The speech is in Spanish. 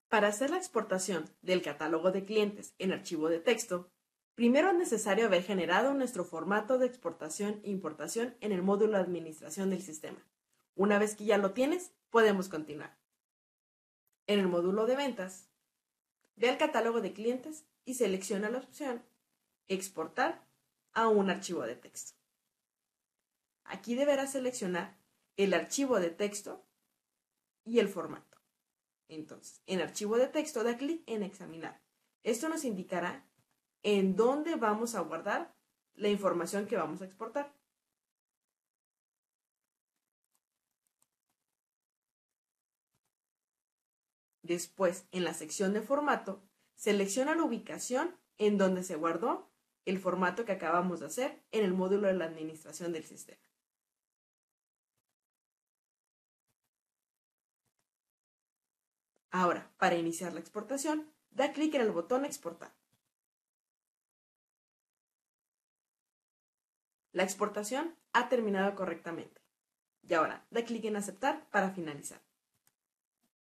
Para hacer la exportación del catálogo de clientes en archivo de texto, primero es necesario haber generado nuestro formato de exportación e importación en el módulo de administración del sistema. Una vez que ya lo tienes, podemos continuar. En el módulo de ventas, ve al catálogo de clientes y selecciona la opción Exportar a un archivo de texto. Aquí deberás seleccionar el archivo de texto y el formato. Entonces, en archivo de texto, da clic en examinar. Esto nos indicará en dónde vamos a guardar la información que vamos a exportar. Después, en la sección de formato, selecciona la ubicación en donde se guardó el formato que acabamos de hacer en el módulo de la administración del sistema. Ahora, para iniciar la exportación, da clic en el botón Exportar. La exportación ha terminado correctamente. Y ahora, da clic en Aceptar para finalizar.